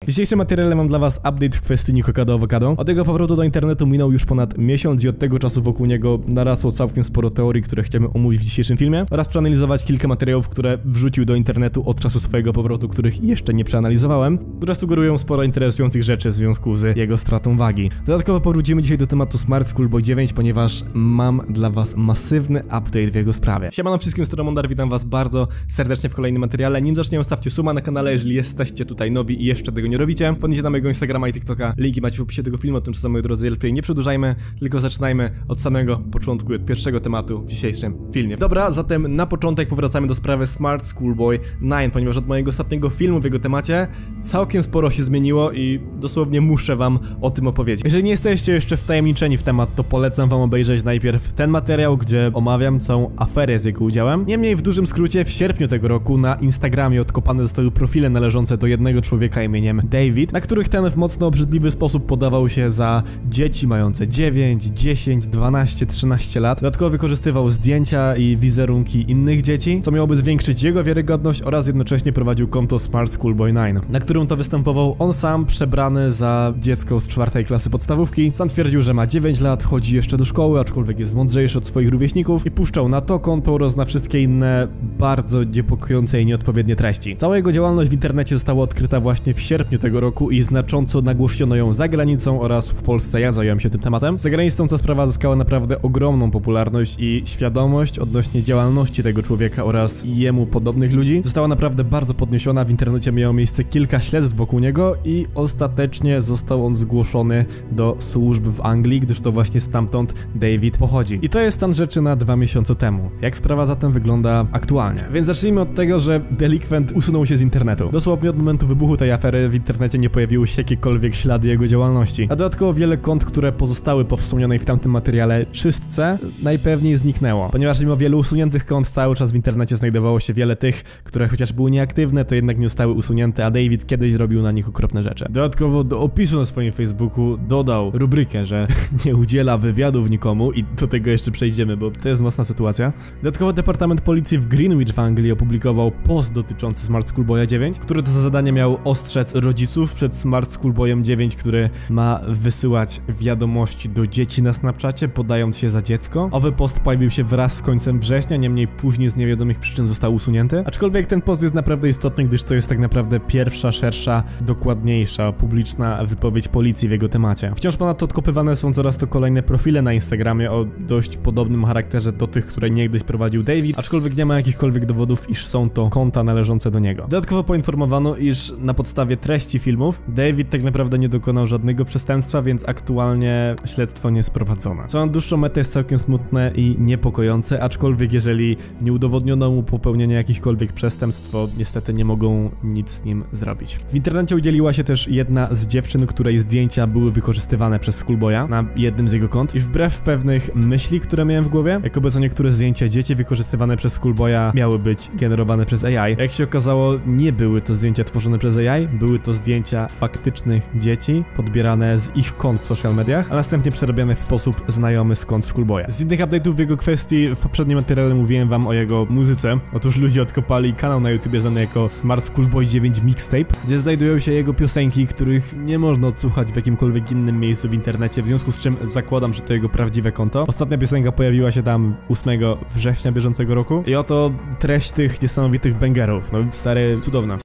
W dzisiejszym materiale mam dla was update w kwestii Nikoko do Awokado. Od jego powrotu do internetu minął już ponad miesiąc i od tego czasu wokół niego narasło całkiem sporo teorii, które chciałem omówić w dzisiejszym filmie oraz przeanalizować kilka materiałów, które wrzucił do internetu od czasu swojego powrotu, których jeszcze nie przeanalizowałem, które sugerują sporo interesujących rzeczy w związku z jego stratą wagi. Dodatkowo powrócimy dzisiaj do tematu Smart Schoolboy 9, ponieważ mam dla was masywny update w jego sprawie. Siemano wszystkim, z Mondar, witam was bardzo serdecznie w kolejnym materiale. Nim zaczniemy, stawcie suba na kanale, jeżeli jesteście tutaj nowi i jeszcze tego nie robicie. Podnieście na mojego Instagrama i TikToka, linki macie w opisie tego filmu. Tymczasem, moi drodzy, lepiej nie przedłużajmy, tylko zaczynajmy od samego początku, od pierwszego tematu w dzisiejszym filmie. Dobra, zatem na początek powracamy do sprawy Smart Schoolboy 9, ponieważ od mojego ostatniego filmu w jego temacie całkiem sporo się zmieniło i dosłownie muszę wam o tym opowiedzieć. Jeżeli nie jesteście jeszcze wtajemniczeni w temat, to polecam wam obejrzeć najpierw ten materiał, gdzie omawiam całą aferę z jego udziałem. Niemniej w dużym skrócie w sierpniu tego roku na Instagramie odkopane zostały profile należące do jednego człowieka imieniem David, na których ten w mocno obrzydliwy sposób podawał się za dzieci mające 9, 10, 12, 13 lat. Dodatkowo wykorzystywał zdjęcia i wizerunki innych dzieci, co miałoby zwiększyć jego wiarygodność, oraz jednocześnie prowadził konto Smart Schoolboy 9, na którym to występował on sam przebrany za dziecko z 4. klasy podstawówki. Sam twierdził, że ma 9 lat, chodzi jeszcze do szkoły, aczkolwiek jest mądrzejszy od swoich rówieśników, i puszczał na to konto oraz na wszystkie inne bardzo niepokojące i nieodpowiednie treści. Cała jego działalność w internecie została odkryta właśnie w sierpniu tego roku i znacząco nagłośniono ją za granicą oraz w Polsce. Ja zająłem się tym tematem. Za granicą ta sprawa zyskała naprawdę ogromną popularność i świadomość odnośnie działalności tego człowieka oraz jemu podobnych ludzi została naprawdę bardzo podniesiona. W internecie miało miejsce kilka śledztw wokół niego i ostatecznie został on zgłoszony do służb w Anglii, gdyż to właśnie stamtąd David pochodzi. I to jest stan rzeczy na 2 miesiące temu. Jak sprawa zatem wygląda aktualnie? Więc zacznijmy od tego, że delikwent usunął się z internetu. Dosłownie od momentu wybuchu tej afery w internecie nie pojawiły się jakiekolwiek ślady jego działalności. A dodatkowo wiele kont, które pozostały po wspomnianej w tamtym materiale czystce, najpewniej zniknęło. Ponieważ mimo wielu usuniętych kont cały czas w internecie znajdowało się wiele tych, które chociaż były nieaktywne, to jednak nie zostały usunięte, a David kiedyś robił na nich okropne rzeczy. Dodatkowo do opisu na swoim Facebooku dodał rubrykę, że nie udziela wywiadów nikomu, i do tego jeszcze przejdziemy, bo to jest mocna sytuacja. Dodatkowo Departament Policji w Greenwich w Anglii opublikował post dotyczący Smart Schoolboya 9, który to za zadanie miał ostrzec rodziców przed Smart Schoolboyem 9, który ma wysyłać wiadomości do dzieci na Snapchacie, podając się za dziecko. Owy post pojawił się wraz z końcem września, niemniej później z niewiadomych przyczyn został usunięty. Aczkolwiek ten post jest naprawdę istotny, gdyż to jest tak naprawdę pierwsza, szersza, dokładniejsza, publiczna wypowiedź policji w jego temacie. Wciąż ponadto odkopywane są coraz to kolejne profile na Instagramie o dość podobnym charakterze do tych, które niegdyś prowadził David, aczkolwiek nie ma jakichkolwiek dowodów, iż są to konta należące do niego. Dodatkowo poinformowano, iż na podstawie treści filmów David tak naprawdę nie dokonał żadnego przestępstwa, więc aktualnie śledztwo nie jest prowadzone. Co na dłuższą metę jest całkiem smutne i niepokojące, aczkolwiek jeżeli nie udowodniono mu popełnienia jakichkolwiek przestępstw, to niestety nie mogą nic z nim zrobić. W internecie udzieliła się też jedna z dziewczyn, której zdjęcia były wykorzystywane przez Schoolboya na jednym z jego kont, i wbrew pewnych myśli, które miałem w głowie, jakoby co niektóre zdjęcia dzieci wykorzystywane przez Schoolboya miały być generowane przez AI. Jak się okazało, nie były to zdjęcia tworzone przez AI, były to zdjęcia faktycznych dzieci, podbierane z ich kont w social mediach, a następnie przerabiane w sposób znajomy z kont Schoolboya. Z innych update'ów w jego kwestii w poprzednim materiale mówiłem wam o jego muzyce. Otóż ludzie odkopali kanał na YouTubie znany jako Smart Schoolboy 9 Mixtape, gdzie znajdują się jego piosenki, których nie można odsłuchać w jakimkolwiek innym miejscu w internecie, w związku z czym zakładam, że to jego prawdziwe konto. Ostatnia piosenka pojawiła się tam 8 września bieżącego roku i oto treść tych niesamowitych bangerów. No stary, cudowna.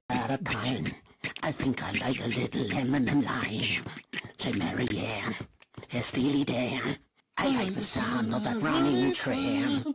I think I like a little lemon and lime. Say Mary Ann, hey Steely Dan. I like the sound of that running train.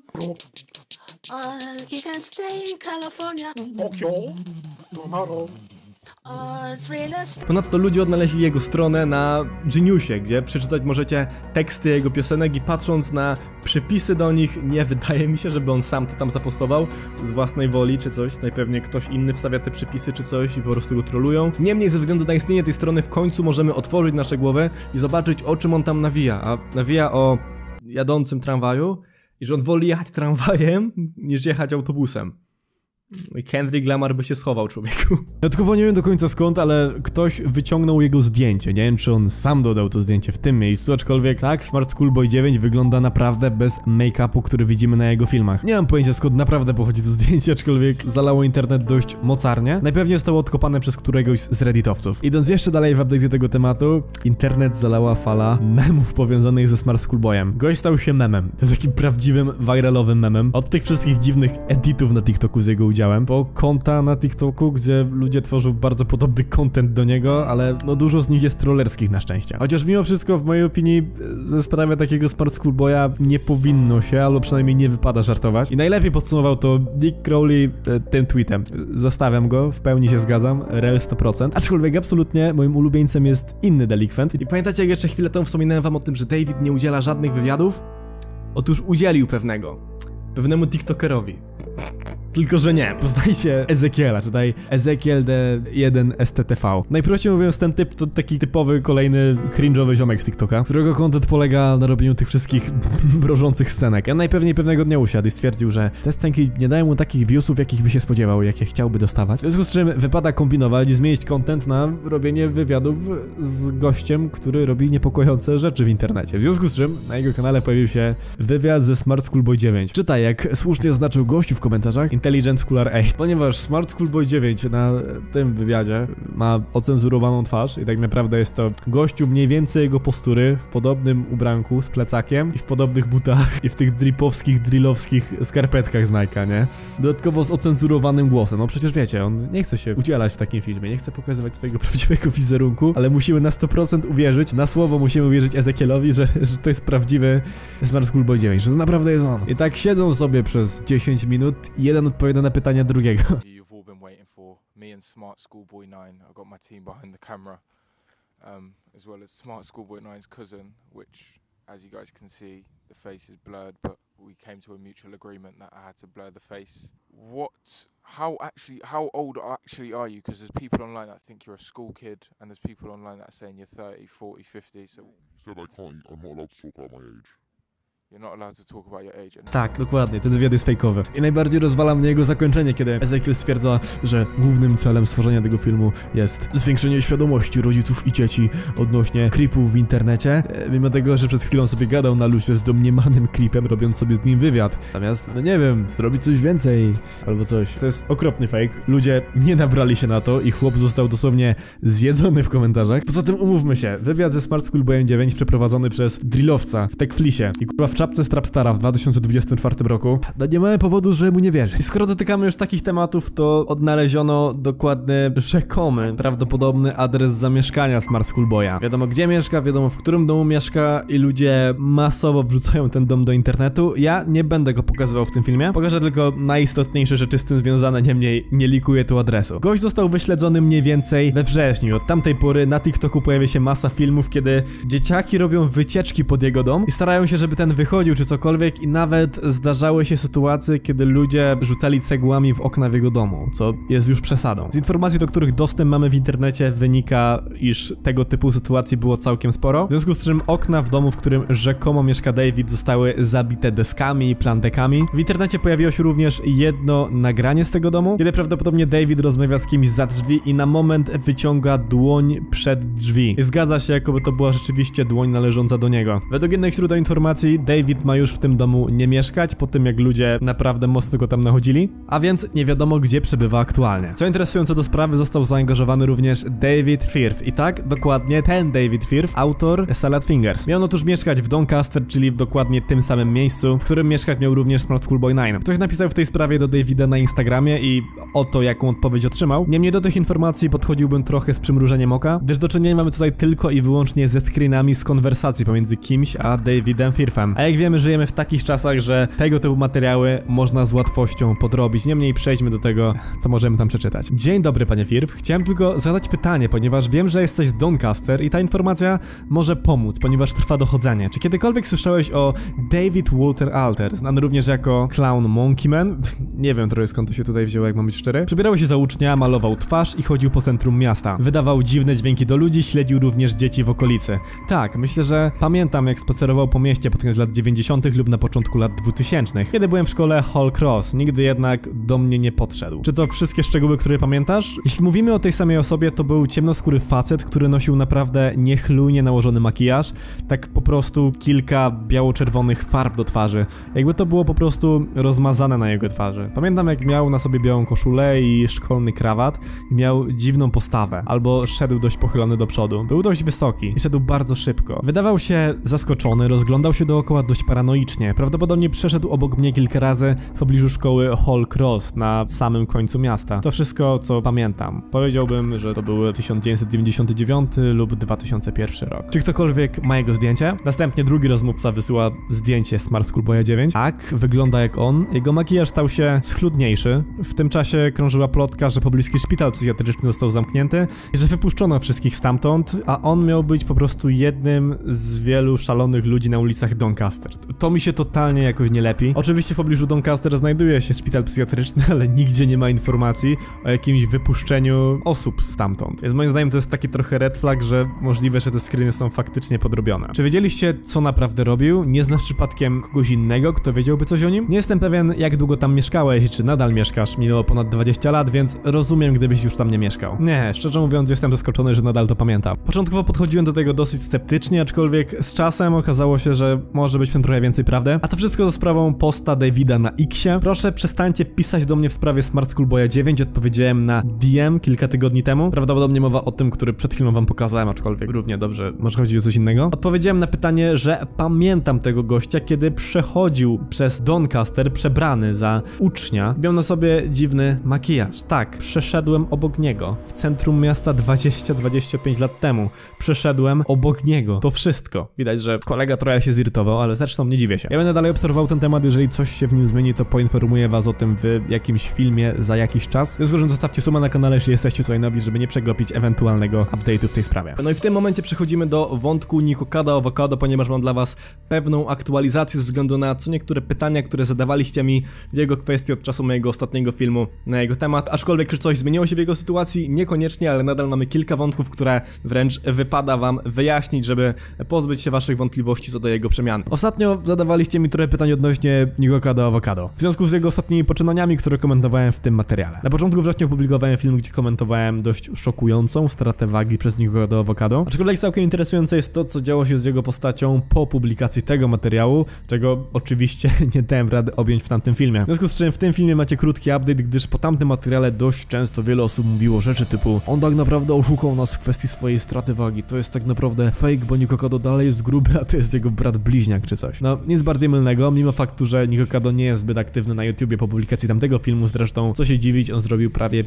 You can stay in California. Tokyo, tomorrow. Ponadto ludzie odnaleźli jego stronę na Geniusie, gdzie przeczytać możecie teksty jego piosenek, i patrząc na przypisy do nich, nie wydaje mi się, żeby on sam to tam zapostował z własnej woli czy coś. Najpewniej ktoś inny wstawia te przypisy czy coś i po prostu go trolują. Niemniej ze względu na istnienie tej strony w końcu możemy otworzyć nasze głowy i zobaczyć, o czym on tam nawija. A nawija o jadącym tramwaju i że on woli jechać tramwajem niż jechać autobusem. Kendrick Lamar by się schował, człowieku. Dodatkowo nie wiem do końca skąd, ale ktoś wyciągnął jego zdjęcie. Nie wiem, czy on sam dodał to zdjęcie w tym miejscu, aczkolwiek tak, Smart Schoolboy 9 wygląda naprawdę bez make-upu, który widzimy na jego filmach. Nie mam pojęcia, skąd naprawdę pochodzi to zdjęcie, aczkolwiek zalało internet dość mocarnie. Najpewniej zostało odkopane przez któregoś z redditowców. Idąc jeszcze dalej w update tego tematu, internet zalała fala memów powiązanych ze Smart Schoolboyem. Gość stał się memem. To jest takim prawdziwym, viralowym memem. Od tych wszystkich dziwnych editów na TikToku z jego udziałem, po konta na TikToku, gdzie ludzie tworzą bardzo podobny content do niego, ale no dużo z nich jest trollerskich na szczęście. Chociaż mimo wszystko, w mojej opinii, ze sprawy takiego Smart Schoolboya nie powinno się, albo przynajmniej nie wypada żartować. I najlepiej podsumował to Nick Crowley tym tweetem. Zostawiam go, w pełni się zgadzam, rel 100%. Aczkolwiek absolutnie moim ulubieńcem jest inny delikwent. I pamiętacie, jak jeszcze chwilę temu wspominałem wam o tym, że David nie udziela żadnych wywiadów? Otóż udzielił pewnemu TikTokerowi. Tylko, że nie. Poznajcie Ezekiela, czytaj Ezekiel D1 STTV. Najprościej mówiąc, ten typ to taki typowy, kolejny cringe'owy ziomek z TikToka, którego content polega na robieniu tych wszystkich mrożących scenek. Ja najpewniej pewnego dnia usiadł i stwierdził, że te scenki nie dają mu takich viewsów, jakich by się spodziewał, jakie chciałby dostawać. W związku z czym wypada kombinować i zmienić content na robienie wywiadów z gościem, który robi niepokojące rzeczy w internecie. W związku z czym na jego kanale pojawił się wywiad ze Smart Schoolboy 9. Czytaj, jak słusznie zaznaczył gościu w komentarzach, Intelligent Schooler 8. Ponieważ Smart Schoolboy 9 na tym wywiadzie ma ocenzurowaną twarz i tak naprawdę jest to gościu mniej więcej jego postury w podobnym ubranku z plecakiem i w podobnych butach i w tych dripowskich, drillowskich skarpetkach z Nike'a, nie? Dodatkowo z ocenzurowanym głosem. No przecież wiecie, on nie chce się udzielać w takim filmie, nie chce pokazywać swojego prawdziwego wizerunku, ale musimy na 100% uwierzyć, na słowo musimy uwierzyć Ezekielowi, że to jest prawdziwy Smart Schoolboy 9, że to naprawdę jest on. I tak siedzą sobie przez 10 minut i jeden odpowiada na pytania drugiego. You've all been waiting for me and Smart Schoolboy 9. I've got my team behind the camera, as well as Smart Schoolboy 9's cousin, which, as you guys can see, the face is blurred, but we came to a mutual agreement that I had to blur the face. How old actually are you? Because there's people online that think you're a school kid, and there's people online that are saying you're 30, 40, 50, so... Said I'm not allowed to talk about my age. You're not allowed to talk about your age. Tak, dokładnie, ten wywiad jest fejkowy. I najbardziej rozwala mnie jego zakończenie, kiedy Ezekiel stwierdza, że głównym celem stworzenia tego filmu jest zwiększenie świadomości rodziców i dzieci odnośnie creepów w internecie, mimo tego, że przed chwilą sobie gadał na luzie z domniemanym creepem, robiąc sobie z nim wywiad. Natomiast, no nie wiem, zrobić coś więcej albo coś. To jest okropny fake. Ludzie nie nabrali się na to i chłop został dosłownie zjedzony w komentarzach. Poza tym umówmy się, wywiad ze Smart Schoolboyem 9 przeprowadzony przez drillowca w Techflisie i kurwa w czapce z Trapstara w 2024 roku. No nie mamy powodu, żeby mu nie wierzyć. I skoro dotykamy już takich tematów, to odnaleziono dokładny, rzekomy, prawdopodobny adres zamieszkania Smart Schoolboya. Wiadomo gdzie mieszka, wiadomo w którym domu mieszka i ludzie masowo wrzucają ten dom do internetu. Ja nie będę go pokazywał w tym filmie. Pokażę tylko najistotniejsze rzeczy z tym związane, niemniej nie likuję tu adresu. Gość został wyśledzony mniej więcej we wrześniu. Od tamtej pory na TikToku pojawia się masa filmów, kiedy dzieciaki robią wycieczki pod jego dom i starają się, żeby ten wychodził czy cokolwiek i nawet zdarzały się sytuacje, kiedy ludzie rzucali cegłami w okna w jego domu, co jest już przesadą. Z informacji, do których dostęp mamy w internecie, wynika, iż tego typu sytuacji było całkiem sporo, w związku z czym okna w domu, w którym rzekomo mieszka David, zostały zabite deskami i plandekami. W internecie pojawiło się również jedno nagranie z tego domu, kiedy prawdopodobnie David rozmawia z kimś za drzwi i na moment wyciąga dłoń przed drzwi. Zgadza się, jakoby to była rzeczywiście dłoń należąca do niego. Według jednych źródeł informacji, David ma już w tym domu nie mieszkać, po tym jak ludzie naprawdę mocno go tam nachodzili, a więc nie wiadomo gdzie przebywa aktualnie. Co interesujące, do sprawy został zaangażowany również David Firth. I tak, dokładnie ten David Firth, autor Salad Fingers. Miał otóż mieszkać w Doncaster, czyli w dokładnie tym samym miejscu, w którym mieszkać miał również Smart Schoolboy 9. Ktoś napisał w tej sprawie do Davida na Instagramie i oto jaką odpowiedź otrzymał. Niemniej do tych informacji podchodziłbym trochę z przymrużeniem oka, gdyż do czynienia mamy tutaj tylko i wyłącznie ze screenami z konwersacji pomiędzy kimś a Davidem Firthem. A jak wiemy, żyjemy w takich czasach, że tego typu materiały można z łatwością podrobić. Niemniej przejdźmy do tego, co możemy tam przeczytać. Dzień dobry, panie Firth. Chciałem tylko zadać pytanie, ponieważ wiem, że jesteś z Doncaster i ta informacja może pomóc, ponieważ trwa dochodzenie. Czy kiedykolwiek słyszałeś o David Walter Alter, znany również jako Clown Monkey Man? Nie wiem trochę skąd to się tutaj wzięło, jak mam być szczery. Przebierał się za ucznia, malował twarz i chodził po centrum miasta. Wydawał dziwne dźwięki do ludzi, śledził również dzieci w okolicy. Tak, myślę, że pamiętam, jak spacerował po mieście pod koniec lat 90. lub na początku lat 2000, kiedy byłem w szkole Hall Cross, nigdy jednak do mnie nie podszedł. Czy to wszystkie szczegóły, które pamiętasz? Jeśli mówimy o tej samej osobie, to był ciemnoskóry facet, który nosił naprawdę niechlujnie nałożony makijaż, tak po prostu kilka biało-czerwonych farb do twarzy, jakby to było po prostu rozmazane na jego twarzy. Pamiętam, jak miał na sobie białą koszulę i szkolny krawat i miał dziwną postawę, albo szedł dość pochylony do przodu. Był dość wysoki i szedł bardzo szybko. Wydawał się zaskoczony, rozglądał się dookoła dość paranoicznie. Prawdopodobnie przeszedł obok mnie kilka razy w pobliżu szkoły Hall Cross na samym końcu miasta. To wszystko, co pamiętam. Powiedziałbym, że to były 1999 lub 2001 rok. Czy ktokolwiek ma jego zdjęcie? Następnie drugi rozmówca wysyła zdjęcie Smart Schoolboya 9. Tak, wygląda jak on. Jego makijaż stał się schludniejszy. W tym czasie krążyła plotka, że pobliski szpital psychiatryczny został zamknięty i że wypuszczono wszystkich stamtąd, a on miał być po prostu jednym z wielu szalonych ludzi na ulicach Doncaster. To mi się totalnie jakoś nie lepi. Oczywiście w pobliżu Doncaster znajduje się szpital psychiatryczny, ale nigdzie nie ma informacji o jakimś wypuszczeniu osób stamtąd. Więc moim zdaniem to jest taki trochę red flag, że możliwe, że te screeny są faktycznie podrobione. Czy wiedzieliście, co naprawdę robił? Nie znasz przypadkiem kogoś innego, kto wiedziałby coś o nim? Nie jestem pewien, jak długo tam mieszkałeś, czy nadal mieszkasz. Minęło ponad 20 lat, więc rozumiem, gdybyś już tam nie mieszkał. Nie, szczerze mówiąc, jestem zaskoczony, że nadal to pamiętam. Początkowo podchodziłem do tego dosyć sceptycznie, aczkolwiek z czasem okazało się, że może być w tym trochę więcej prawdy. A to wszystko za sprawą posta Davida na Xie. Proszę, przestańcie pisać do mnie w sprawie Smart Schoolboya 9, odpowiedziałem na DM kilka tygodni temu. Prawdopodobnie mowa o tym, który przed chwilą wam pokazałem, aczkolwiek równie dobrze, może chodzić o coś innego. Odpowiedziałem na pytanie, że pamiętam tego gościa, kiedy przechodził przez Doncaster przebrany za ucznia. Miał na sobie dziwny makijaż. Tak, przeszedłem obok niego w centrum miasta 20-25 lat temu. Przeszedłem obok niego. To wszystko. Widać, że kolega trochę się zirytował, ale zresztą nie dziwię się. Ja będę dalej obserwował ten temat, jeżeli coś się w nim zmieni, to poinformuję was o tym w jakimś filmie za jakiś czas. W związku z tym zostawcie sumę na kanale, jeśli jesteście tutaj nowi, żeby nie przegapić ewentualnego update'u w tej sprawie. No i w tym momencie przechodzimy do wątku Nikocado Avocado, ponieważ mam dla was pewną aktualizację ze względu na co niektóre pytania, które zadawaliście mi w jego kwestii od czasu mojego ostatniego filmu na jego temat. Aczkolwiek czy coś zmieniło się w jego sytuacji? Niekoniecznie, ale nadal mamy kilka wątków, które wręcz wypada wam wyjaśnić, żeby pozbyć się waszych wątpliwości co do jego przemiany. Ostatnio zadawaliście mi trochę pytań odnośnie Nikocado Avocado, w związku z jego ostatnimi poczynaniami, które komentowałem w tym materiale. Na początku września opublikowałem film, gdzie komentowałem dość szokującą stratę wagi przez Nikocado Avocado. Aczkolwiek całkiem interesujące jest to, co działo się z jego postacią po publikacji tego materiału, czego oczywiście nie dałem rady objąć w tamtym filmie. W związku z czym w tym filmie macie krótki update, gdyż po tamtym materiale dość często wiele osób mówiło rzeczy typu: on tak naprawdę oszukał nas w kwestii swojej straty wagi, to jest tak naprawdę fake, bo Nikocado dalej jest gruby, a to jest jego brat bliźniak czy coś. No, nic bardziej mylnego, mimo faktu, że Nikocado nie jest zbyt aktywny na YouTubie po publikacji tamtego filmu, zresztą co się dziwić, on zrobił prawie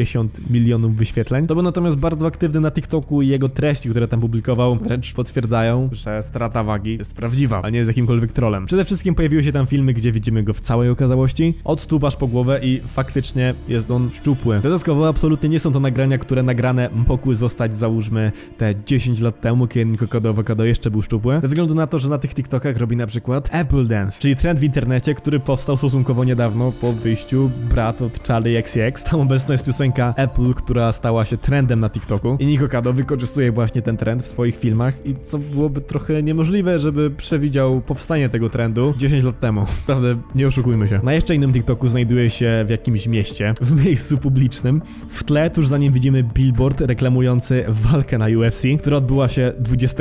50 milionów wyświetleń. To był natomiast bardzo aktywny na TikToku i jego treści, które tam publikował, wręcz potwierdzają, że strata wagi jest prawdziwa, a nie jest jakimkolwiek trollem. Przede wszystkim pojawiły się tam filmy, gdzie widzimy go w całej okazałości, od stóp aż po głowę i faktycznie jest on szczupły. Dodatkowo absolutnie nie są to nagrania, które nagrane mogły zostać, załóżmy, te 10 lat temu, kiedy Nikocado Avocado jeszcze był szczupły, ze względu na to, że na tych TikTokach robi na przykład Apple Dance, czyli trend w internecie, który powstał stosunkowo niedawno po wyjściu brat od Charli XCX. Tam obecna jest piosenka Apple, która stała się trendem na TikToku i Nikocado wykorzystuje właśnie ten trend w swoich filmach i co byłoby trochę niemożliwe, żeby przewidział powstanie tego trendu 10 lat temu. Prawda, nie oszukujmy się. Na jeszcze innym TikToku znajduje się w jakimś mieście, w miejscu publicznym. W tle tuż za nim widzimy billboard reklamujący walkę na UFC, która odbyła się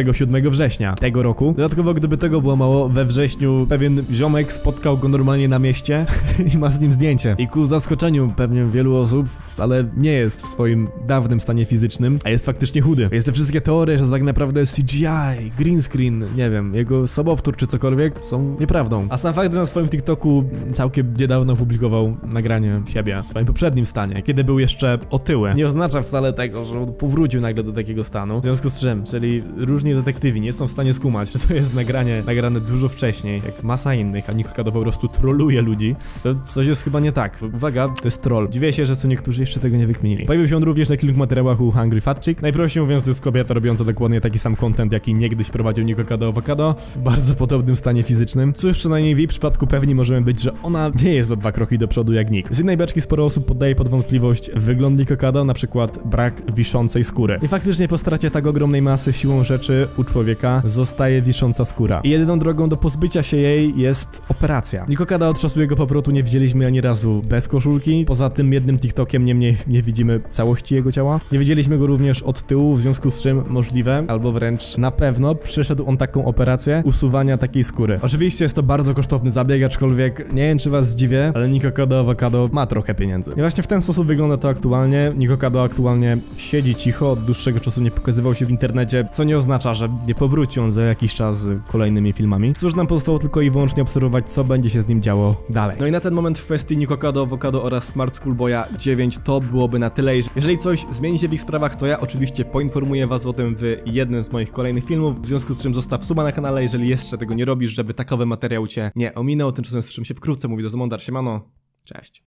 27 września tego roku. Dodatkowo, gdyby tego było mało, we wrześniu pewien ziomek spotkał go normalnie na mieście i ma z nim zdjęcie. I ku zaskoczeniu pewnie wielu osób wcale nie jest w swoim dawnym stanie fizycznym, a jest faktycznie chudy. Jest te wszystkie teorie, że to tak naprawdę CGI, green screen, nie wiem, jego sobowtór czy cokolwiek są nieprawdą. A sam fakt, że na swoim TikToku całkiem niedawno publikował nagranie siebie w swoim poprzednim stanie, kiedy był jeszcze otyły, nie oznacza wcale tego, że on powrócił nagle do takiego stanu. W związku z czym, jeżeli różni detektywi nie są w stanie skumać, że to jest nagrane dużo wcześniej, jak masa innych, a Nikocado po prostu trolluje ludzi, to coś jest chyba nie tak. Uwaga, to jest troll. Dziwię się, że co niektórzy jeszcze tego nie wykminili. Pojawił się on również na kilku materiałach u Hungry Fat Chick. Najprościej mówiąc, to jest kobieta robiąca dokładnie taki sam content, jaki niegdyś prowadził Nikocado Avocado, w bardzo podobnym stanie fizycznym. Cóż, przynajmniej w jej przypadku pewni możemy być, że ona nie jest o 2 kroki do przodu jak nikt. Z innej beczki sporo osób poddaje pod wątpliwość wygląd Nikocado, na przykład brak wiszącej skóry. I faktycznie po stracie tak ogromnej masy siłą rzeczy u człowieka zostaje wisząca skóra. I jedyne jedyną drogą do pozbycia się jej jest operacja. Nikokada od czasu jego powrotu nie widzieliśmy ani razu bez koszulki. Poza tym jednym TikTokiem niemniej nie widzimy całości jego ciała. Nie widzieliśmy go również od tyłu, w związku z czym możliwe, albo wręcz na pewno przeszedł on taką operację usuwania takiej skóry. Oczywiście jest to bardzo kosztowny zabieg, aczkolwiek nie wiem, czy was zdziwię, ale Nikokado Avocado ma trochę pieniędzy. I właśnie w ten sposób wygląda to aktualnie. Nikokado aktualnie siedzi cicho, od dłuższego czasu nie pokazywał się w internecie, co nie oznacza, że nie powróci on za jakiś czas z kolejnymi filmami. Cóż nam pozostało tylko i wyłącznie obserwować, co będzie się z nim działo dalej. No i na ten moment w kwestii Nikokado Avocado oraz Smart School Boya 9 to byłoby na tyle. Jeżeli coś zmieni się w ich sprawach, to ja oczywiście poinformuję was o tym w jednym z moich kolejnych filmów, w związku z czym zostaw suba na kanale, jeżeli jeszcze tego nie robisz, żeby takowy materiał cię nie ominął. Tymczasem słyszymy się wkrótce, mówi do Zmondar, siemano, cześć.